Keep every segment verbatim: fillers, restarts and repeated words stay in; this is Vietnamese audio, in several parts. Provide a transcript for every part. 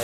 Đấy.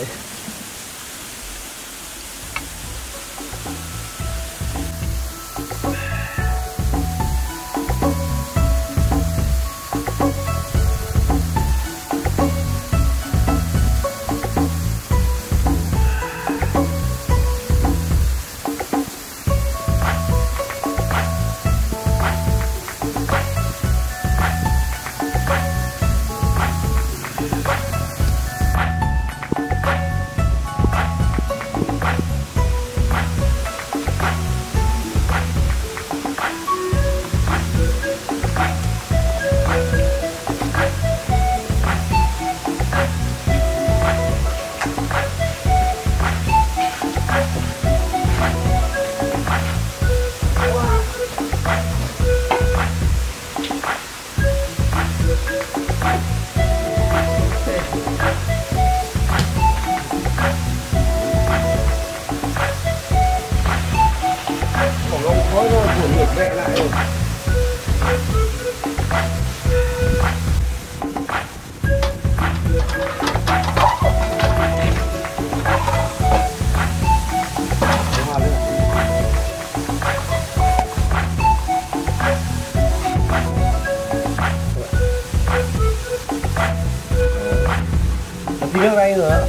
Tí nước đây nữa.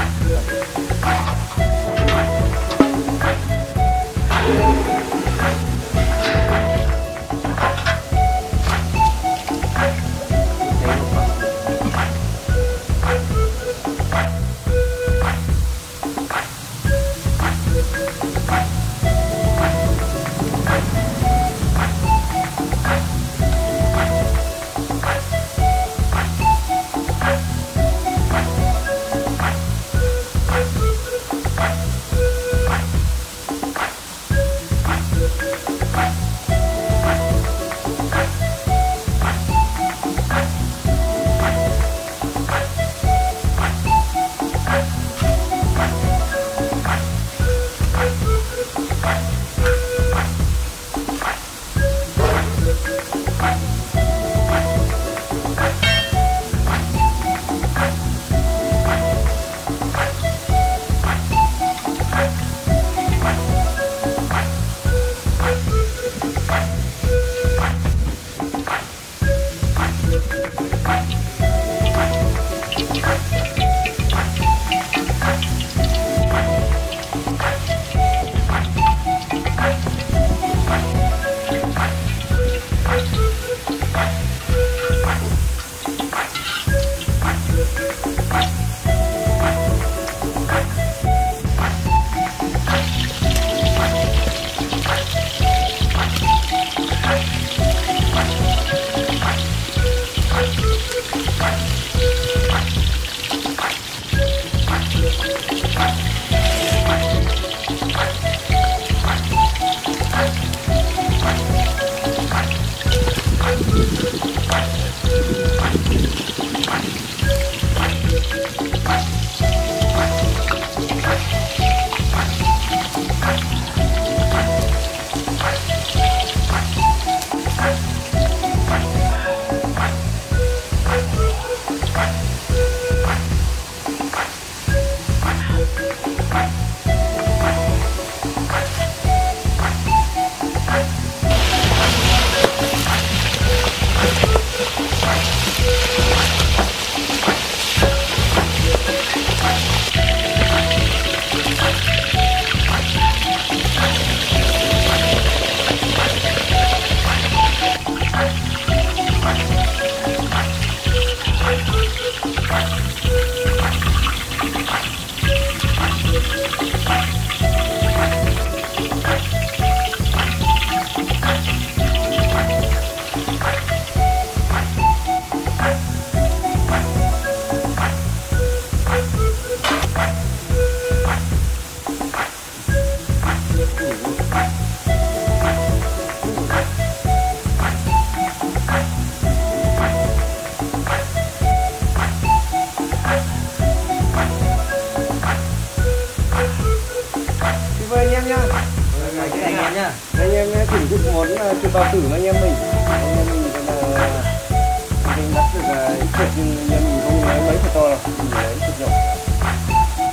Anh em thử giúp món chuột bao tử anh em mình. Anh em mình còn là mình bắt được ít chuột nhưng anh em mình không lấy mấy thật to đâu, mình lấy chuột nhỏ.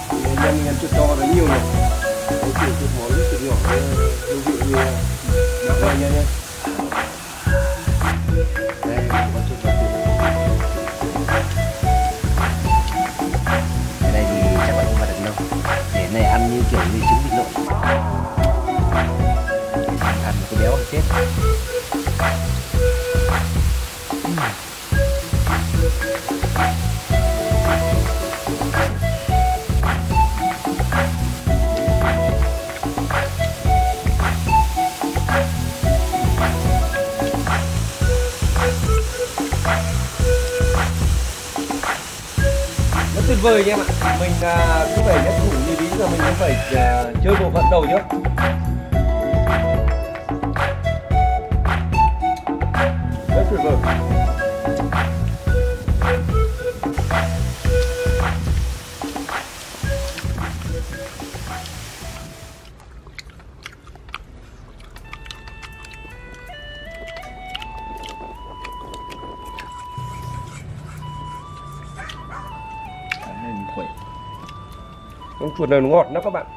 em mình ăn chuột to rất nhiều này. Đấy, kiểu chuột món chuột nhỏ hương vị như đậu đây nha nha. Đây là con chuột vào từ. Cái này thì chắc bạn không vào được đâu. Để này ăn như kiểu như trứng vịt lộn. Ăn một cái béo chết. Tuyệt vời nha em ạ. Mình uh, cứ phải nhất thủ như tí rồi mình cũng phải uh, chơi bộ phận đầu trước. Rất tuyệt vời. Con chuột này nó ngọt đó các bạn.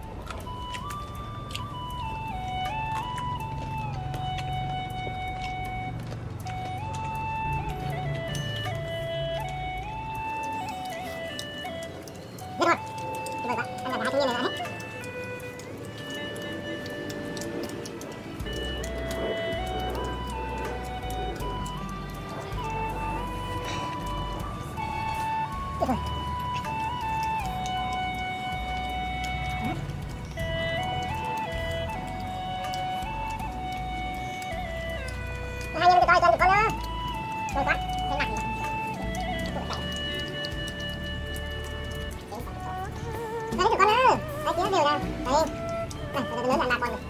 Hai anh coi con con nữa. Con quá. Cái mặt. Đấy con nữa. Đấy kia đều ra. Đấy. Này, nó lớn là ba con rồi.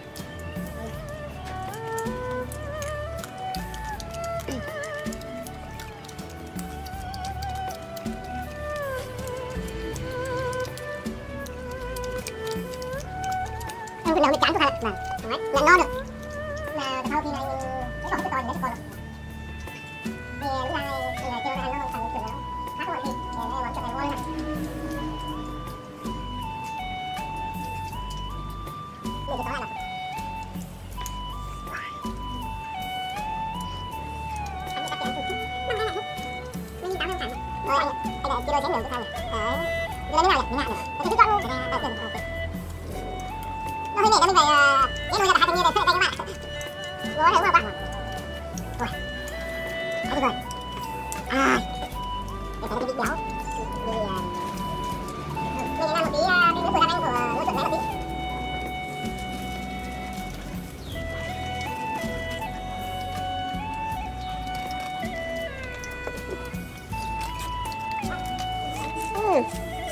Em cái đầu nó chán quá hả? Này, là ngon được. Là sau khi này mình cái con cái con đấy con rồi. Thì lúc này thì là kêu là nó thành kiểu khác mọi gì để nó món chuyện này ngon hơn. Mình sẽ có lại là mình tao không sẵn rồi anh anh là kilo chén đường cái sao này đấy như nào nhỉ như nào nhỉ cái cái con nó hơi nhẹ nó mình phải cái nuôi ra là hai thanh niên này phết đây các bạn ngồi thấy không các bạn rồi đấy rồi à để thấy cái bị béo vì mình làm một tí cái nước của anh của nuôi chuột bé một tí. Rất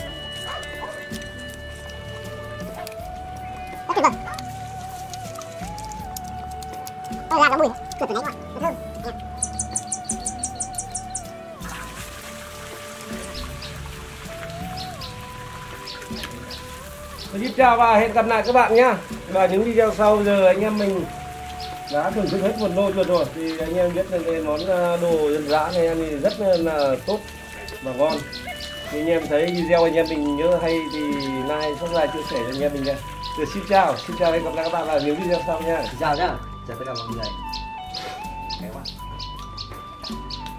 tuyệt vời. Ôi ra cái mùi chuột từ nãy các bạn, nó thơm. Xin chào và hẹn gặp lại các bạn nhé. Và những video sau giờ anh em mình đã thưởng thức hết một nồi chuột rồi thì anh em biết là cái món đồ dân dã này ăn thì rất là tốt và ngon. Thì anh em thấy video anh em mình nhớ hay thì like, subscribe, chia sẻ cho anh em mình nha. Rồi xin chào, xin chào, hẹn gặp lại các bạn vào những video sau nha. Xin chào nhá. Chào tất cả mọi người. Cái quá.